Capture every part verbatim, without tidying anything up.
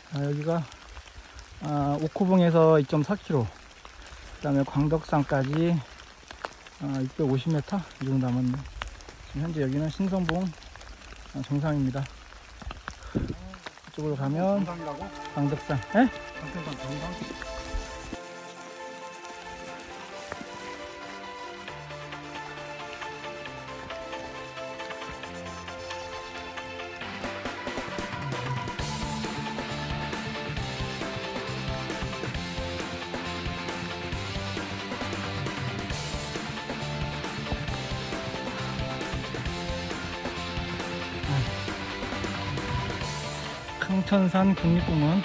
아, 여기가 아, 옥호봉에서 이 점 사 킬로미터, 그 다음에 광덕산까지 아, 육백오십 미터 이 정도 남았네. 지금 현재 여기는 신성봉 아, 정상입니다. 이쪽으로 가면 정상이라고? 광덕산. 에? 광덕산 정상? 강천산 국립공원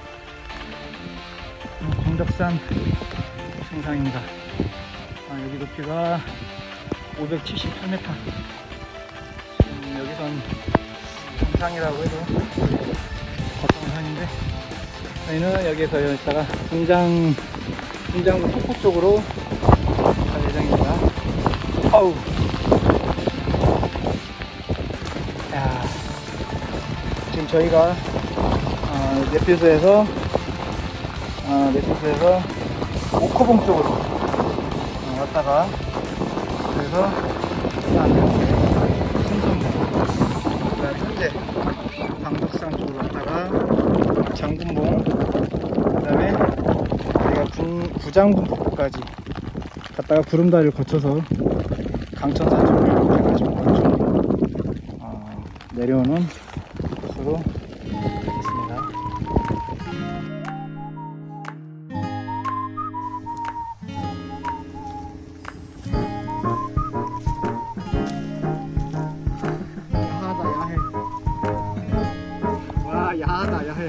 광덕산 정상입니다. 아, 여기 높이가 오백칠십팔 미터. 지금 여기선 정상이라고 해도 거창산인데, 저희는 여기에서 여기다가 분장 분장구 폭포 쪽으로 갈 예정입니다. 아우, 야, 지금 저희가 어, 내필소에서 어, 내필소에서 옥호봉 쪽으로 어, 왔다가, 그래서 신성봉, 그다음 현재 광덕산 쪽으로 왔다가 장군봉, 그다음에 우리가 구장군 폭포까지 갔다가 구름다리를 거쳐서 강천산 쪽으로 해가지고 어, 내려오는 곳으로 있습니다. 야하다 야해. 와, 야하다 야해.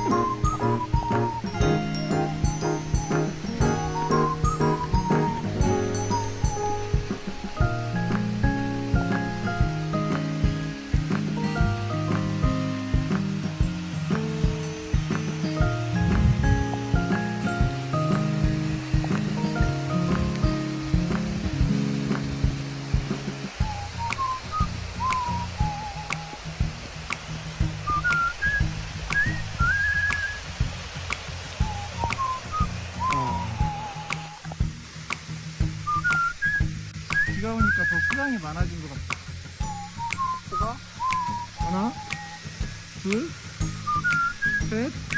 비가 오니까 더 수량이 많아진 것 같아. 호가 하나, 둘, 셋,